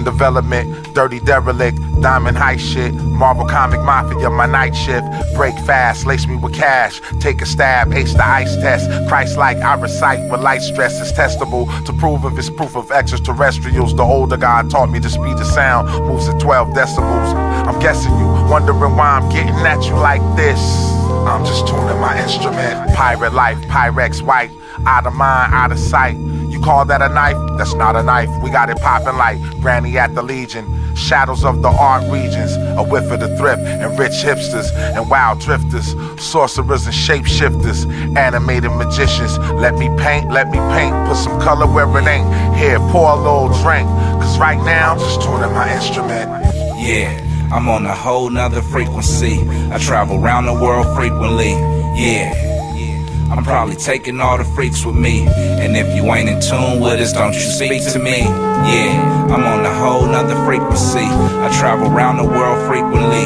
in development, dirty derelict, diamond high shit, Marvel comic mafia, my night shift. Break fast, lace me with cash, take a stab, ace the ice test. Christ-like, I recite with light stress is testable to prove if it's proof of extraterrestrials. The older God taught me the speed of sound moves at 12 decibels. I'm guessing you wondering why I'm getting at you like this. I'm just tuning my instrument. Pirate life, Pyrex white, out of mind, out of sight. You call that a knife? That's not a knife. We got it popping like Granny at the Legion. Shadows of the art regions, a whiff of the thrift, and rich hipsters and wild drifters, sorcerers and shapeshifters, animated magicians. Let me paint, put some color where it ain't. Here, pour a little drink, cause right now I'm just tuning my instrument. Yeah, I'm on a whole nother frequency. I travel around the world frequently. Yeah, I'm probably taking all the freaks with me. And if you ain't in tune with us, don't you speak to me. Yeah, I'm on a whole nother frequency. I travel around the world frequently.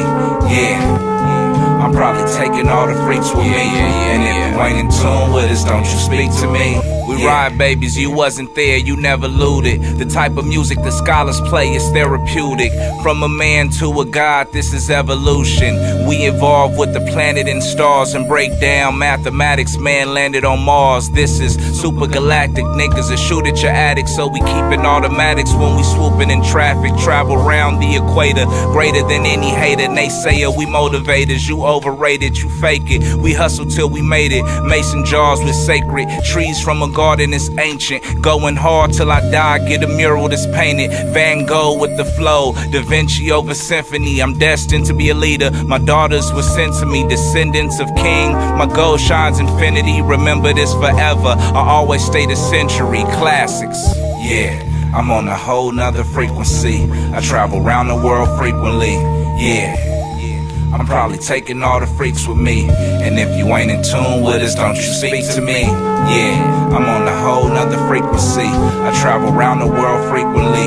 Yeah, I'm probably taking all the freaks with me. And if you ain't in tune with us, don't you speak to me. We ride babies, you wasn't there, you never looted. The type of music the scholars play is therapeutic. From a man to a god, this is evolution. We evolve with the planet and stars and break down mathematics. Man landed on Mars, this is super galactic. Niggas that shoot at your attic, so we keepin' automatics when we swooping in traffic. Travel round the equator, greater than any hater. Naysayer, we motivators, you overrated, you fake it. We hustle till we made it. Mason jars with sacred trees from a garden is ancient. Going hard till I die, get a mural that's painted. Van Gogh with the flow, Da Vinci over symphony. I'm destined to be a leader. My daughters were sent to me, descendants of king. My gold shines infinity, remember this forever. I always stay the century, classics. Yeah, I'm on a whole nother frequency. I travel around the world frequently. Yeah, I'm probably taking all the freaks with me. And if you ain't in tune with us, don't you speak to me. Yeah, I'm on a whole nother frequency. I travel around the world frequently.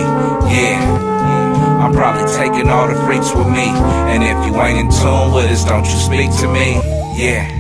Yeah, I'm probably taking all the freaks with me. And if you ain't in tune with us, don't you speak to me. Yeah.